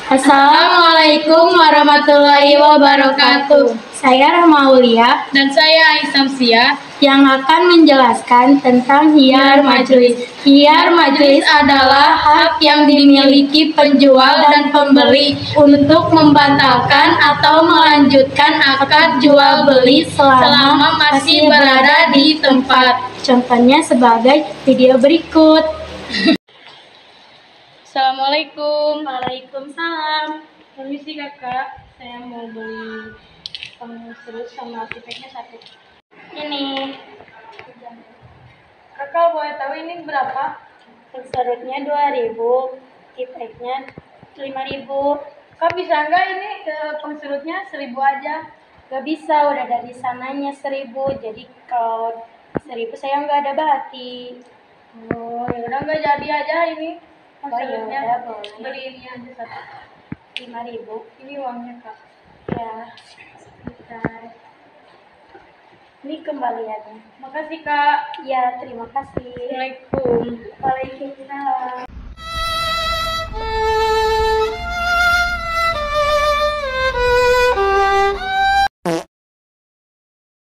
Assalamualaikum warahmatullahi wabarakatuh. Saya Rahma Aulia dan saya Aisyah Sia yang akan menjelaskan tentang hiyar majelis. Hiyar majelis adalah hak yang dimiliki penjual dan pembeli untuk membatalkan atau melanjutkan akad jual beli selama masih berada di tempat. Contohnya sebagai video berikut. Assalamualaikum. Waalaikumsalam. Permisi kakak, saya mau beli serut sama tipeknya satu. Ini Kakak boleh tahu ini berapa? serutnya 2.000, tipeknya 5.000. Kak bisa nggak ini pengserutnya 1.000 aja? Gak bisa, udah dari sananya 1.000. Jadi kalau 1.000 saya nggak ada bati. Oh ya udah nggak jadi aja ini. Serutnya ya boleh. Beli ini aja satu. 5.000. Ini uangnya kak. Ya, Bentar. ini kembaliannya. Makasih kak. Ya, terima kasih. Assalamualaikum. Waalaikumsalam.